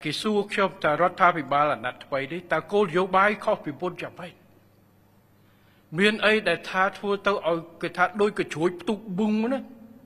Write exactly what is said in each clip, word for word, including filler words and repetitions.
គេសួរខ្ញុំថារដ្ឋាភិបាលអាណត្តិថ្មីនេះតើគោលនយោបាយខុសពីមុនយ៉ាងម៉េចមានអីដែលថាធ្វើទៅឲ្យគេថាដូចកជ្រួចផ្ទុកបឹងណា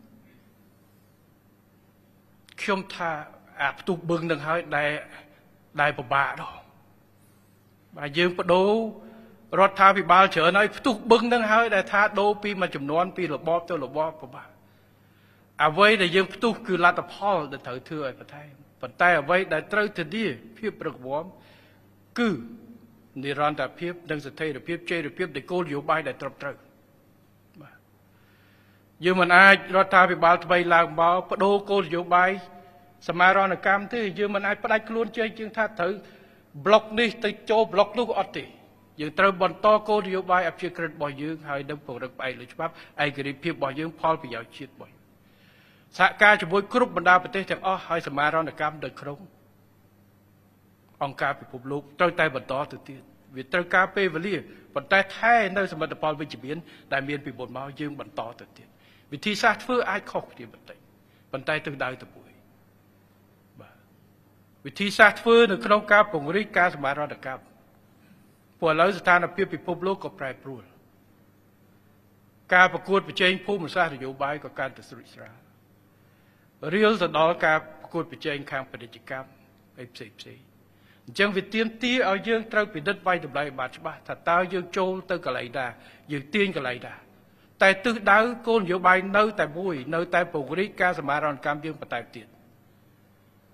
ខ្ញុំថាអាផ្ទុកបឹងនឹងហើយដែលដែលពិបាកដល់បាទយើងបដូររដ្ឋាភិបាលច្រើនហើយផ្ទុះបឹងនឹងហើយដែលថាដូរពីមួយចំនួនពីរបបទៅរបបពិបាកអ្វីដែលយើងផ្ទុះគឺលទ្ធផលដែលត្រូវធ្វើឲ្យបន្ថែមប៉ុន្តែអ្វីដែលត្រូវធានាភាពប្រកបគឺនិរន្តរភាពនិងស្ថិរភាពចីរភាពនៃគោលនយោបាយដែលត្រឹមត្រូវបាទយើងមិនអាចរដ្ឋាភិបាលថ្មីឡើងមកបដូរគោលនយោបាយសមារណកម្មទេយើងមិនអាចផ្ដាច់ខ្លួនចេញជាងថាត្រូវប្លុកនេះទៅចូលប្លុកនោះអត់ទេយើងត្រូវបន្តគោលនយោបាយអព្យាក្រឹតរបស់យើងហើយនឹងពង្រឹងផ្អែកលើច្បាប់ឯករាជ្យភាពរបស់យើងផលប្រយោជន៍ជាតិរបស់សហការជាមួយគ្រប់បណ្ដាប្រទេសទាំងអស់ហើយសមារណកម្មនៅក្នុងអង្គការពិភពលោកត្រូវតែបន្តទៅទៀតវាត្រូវការពេលវេលាប៉ុន្តែថែនៅសមិទ្ធផលវិជ្ជមានដែលមានពីមុនមកយើងបន្តទៅទៀតវិធីសាស្ត្រធ្វើអាចខុសគ្នាបន្តិចប៉ុន្តែទិសដៅទៅមួយបាទវិធីសាស្ត្រធ្វើនៅក្នុងការពង្រីកការសមារណកម្មព្រោះឥឡូវស្ថានភាពពិភពលោកក៏ប្រែប្រួលការប្រកួតប្រជែងភូមិសាស្ត្រនយោបាយក៏កាន់តែស្រួចស្រាលរៀលទៅដល់ការប្រកួតប្រជែងខាងពាណិជ្ជកម្មឯផ្សេងផ្សេងអញ្ចឹងវាទាមទារឲ្យយើងត្រូវពិនិត្យវាយតម្លៃបានច្បាស់ថាតើយើងចូលទៅកន្លែងណាយើងទាញកន្លែងណាតែទិសដៅគោលនយោបាយនៅតែមួយនៅតែពង្រីកការសមារណកម្មយើងបន្តទៀត